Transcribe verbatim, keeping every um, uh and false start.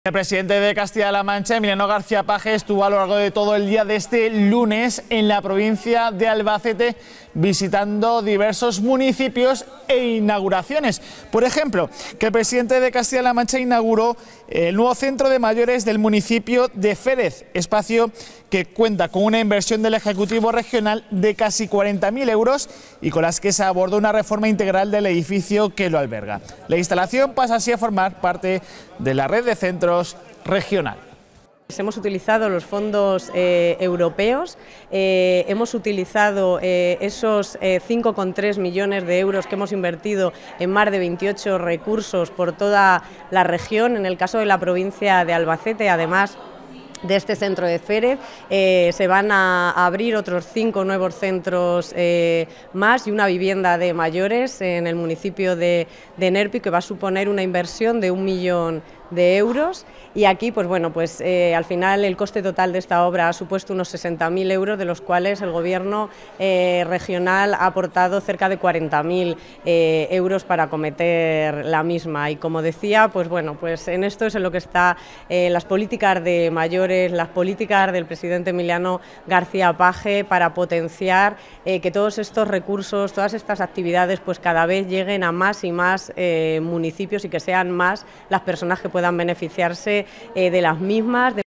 El presidente de Castilla-La Mancha, Emiliano García Paje, estuvo a lo largo de todo el día de este lunes en la provincia de Albacete visitando diversos municipios e inauguraciones. Por ejemplo, que el presidente de Castilla-La Mancha inauguró el nuevo centro de mayores del municipio de Férez, espacio que cuenta con una inversión del Ejecutivo Regional de casi cuarenta mil euros y con las que se abordó una reforma integral del edificio que lo alberga. La instalación pasa así a formar parte de la red de centros regional. Hemos utilizado los fondos eh, europeos, eh, hemos utilizado eh, esos eh, cinco coma tres millones de euros que hemos invertido en más de veintiocho recursos por toda la región. En el caso de la provincia de Albacete, además de este centro de Férez, eh, se van a abrir otros cinco nuevos centros eh, más y una vivienda de mayores en el municipio de, de Nerpi, que va a suponer una inversión de un millón de euros. Y aquí, pues bueno, pues eh, al final el coste total de esta obra ha supuesto unos sesenta mil euros, de los cuales el Gobierno eh, regional ha aportado cerca de cuarenta mil eh, euros para acometer la misma. Y como decía, pues bueno, pues en esto es en lo que está eh, las políticas de mayores, las políticas del presidente Emiliano García Paje para potenciar eh, que todos estos recursos, todas estas actividades, pues cada vez lleguen a más y más eh, municipios y que sean más las personas que puedan beneficiarse eh, de las mismas. De